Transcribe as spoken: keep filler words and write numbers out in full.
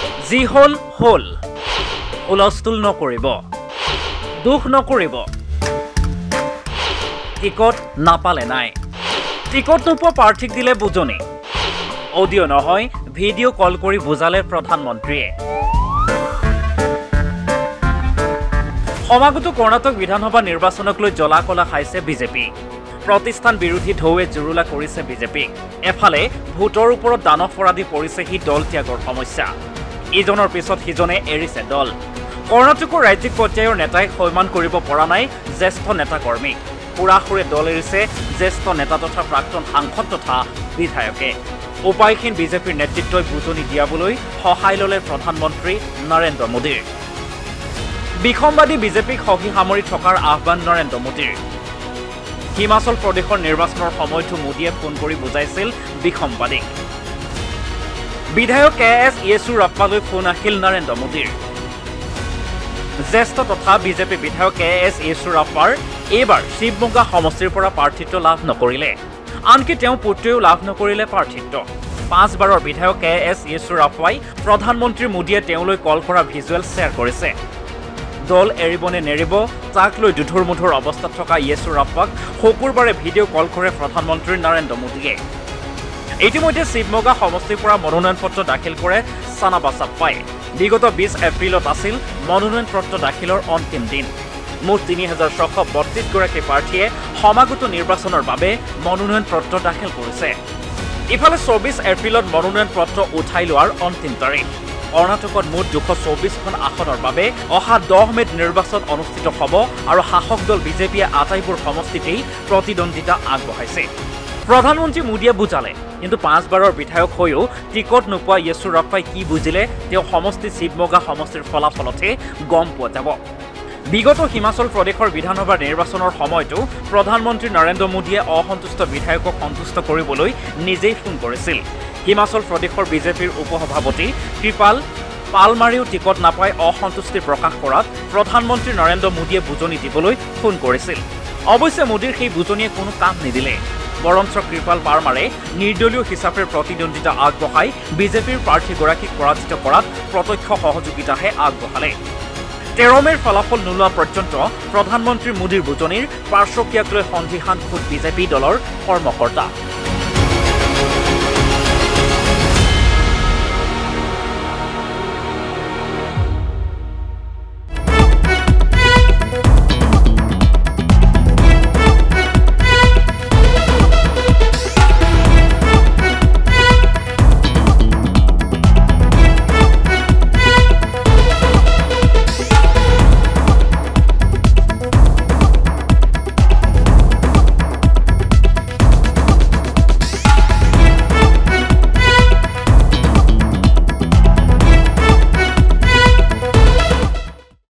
যি হল হল হুলস্থুল নকৰিব দুখ নকৰিব টিকট নাপালে নাই টিকট নোপোৱা প্ৰাৰ্থীক দিলে বুজনি অডিঅ' নহয় ভিডিঅ' কল কৰি বুজালে প্ৰধানমন্ত্ৰীয়ে সমাগত কৰ্ণাটক বিধানসভা নিৰ্বাচনক লৈ জ্বলা কলা খাইছে বিজেপি প্ৰতিষ্ঠান বিৰোধী ঢৌৱে জুৰুলা কৰিছে বিজেপি এফালে ভোটৰ ওপৰত দানৱ পৰাধি পৰিছে হি দল ত্যাগৰ সমস্যা ইজনৰ পিছত সিজনে এৰিছে দল কৰ্ণাটকৰ ৰাজ্যিক পৰ্যায়ৰ নেতাই সন্মান কৰিব পৰা নাই জ্যেষ্ঠ নেতা কৰ্মী পুৰাসুৰে দল এৰিছে জ্যেষ্ঠ নেতা তথা প্ৰাক্তন সাংসদ তথা বিধায়কে উপায়হীন বিজেপিৰ নেতৃত্বই বুজনি দিয়াবলৈ সহায় ললে প্ৰধানমন্ত্ৰী নৰেন্দ্ৰ মোদীৰ বিসম্বাদী বিজেপিক সহি সামৰি থকাৰ আহ্বান নৰেন্দ্ৰ মোদীৰ হিমাচল প্ৰদেশৰ নিৰ্বাচনৰ সময়তো মোদীয়ে ফোন কৰি বুজাইছিল বিসম্বাদীক বিধায়ক কে এছ য়েচুৰাপ্পালৈ ফোন আহিল নৰেন্দ্ৰ মোদীৰ জ্যেষ্ঠ তথা বিজেপি বিধায়ক কে এছ য়েচুৰাপ্পাৰ এইবাৰ শিৱমোগা সমষ্টিৰ পৰা প্ৰাৰ্থিত্ব লাভ নকৰিলে আনকি তেওঁ পুত্ৰইও লাভ নকৰিলে প্ৰাৰ্থিত্ব পাঁচবাৰৰ বিধায়ক কে এছ য়েচুৰাপ্পাই প্ৰধানমন্ত্ৰী মোদীয়ে তেওঁলৈ কল কৰা ভিজুৱেল শ্বেয়াৰ কৰিছে দল এৰিবনে নেৰিব তাক লৈ দুধুৰ মুধুৰ অৱস্থাত থকা য়েচুৰাপ্পাক শুকুৰবাৰে ভিডিঅ' কল কৰে প্ৰধানমন্ত্ৰী নৰেন্দ্ৰ মোদীয়ে ইতিমধ্যে শিৱমোগা সমষ্টিৰ পৰা মনোনয়ন পত্ৰ দাখিল কৰে চানাবাচাপ্পাই বিগত বিশ এপ্ৰিলত আছিল মনোনয়ন পত্ৰ দাখিলৰ অন্তিম দিন মুঠ তিনি হাজাৰ ছশ বত্ৰিশ গৰাকী প্ৰাৰ্থীয়ে সমাগত নিৰ্বাচনৰ বাবে মনোনয়ন পত্ৰ দাখিল কৰিছে ইফালে চৌবিশ এপ্ৰিলত মনোনয়ন পত্ৰ উঠাই লোৱাৰ অন্তিম তাৰিখ কৰ্ণাটকত মুঠ দুশ চৌবিশখন আসনৰ বাবে অহা দহ মে'ত নিৰ্বাচন অনুষ্ঠিত হ'ব আৰু শাসক দল বিজেপিয়ে আটাইবোৰ সমষ্টিতেই প্ৰতিদ্বন্দ্বিতা আগবঢ়াইছে প্ৰধানমন্ত্ৰী মোদীয়ে বুজালে কিন্তু পাঁচবাৰৰ বিধায়ক হৈও টিকট নোপোৱা য়েচুৰাপ্পাই কি বুজিলে তেওঁ সমষ্টি শিৱমোগা সমষ্টিৰ ফলাফলতহে গম পোৱা যাব বিগত হিমাচল প্ৰদেশৰ বিধানসভা নিৰ্বাচনৰ সময়তো প্ৰধানমন্ত্ৰী নৰেন্দ্ৰ মোদীয়ে অসন্তুষ্ট বিধায়কক সন্তুষ্ট কৰিবলৈ নিজেই ফোন কৰিছিল হিমাচল প্ৰদেশৰ বিজেপিৰ উপসভাপতি কৃপাল পালমাৰিও টিকট নাপাই অসন্তুষ্টি প্ৰকাশ কৰাত প্ৰধানমন্ত্ৰী নৰেন্দ্ৰ মোদীয়ে বুজনি দিবলৈ ফোন কৰিছিল অৱশ্যে মোদীৰ সেই বুজনিয়ে কোনো কাম নিদিলে বৰঞ্চ কৃপাল পালমাৰে নিৰ্দলীয় হিচাপে প্ৰতিদ্বন্দ্বিতা আগবঢ়াই বিজেপিৰ প্ৰাৰ্থীগৰাকীক পৰাজিত কৰাত প্ৰত্যক্ষ সহযোগিতাহে আগবঢ়ালে তেৰ মে'ৰ ফলাফল নোলোৱা পৰ্যন্ত প্ৰধানমন্ত্ৰী মোদীৰ বুজনিৰ পাৰ্শ্বক্ৰিয়াক লৈ সন্দিহান খোদ বিজেপি দলৰ কৰ্মকৰ্তা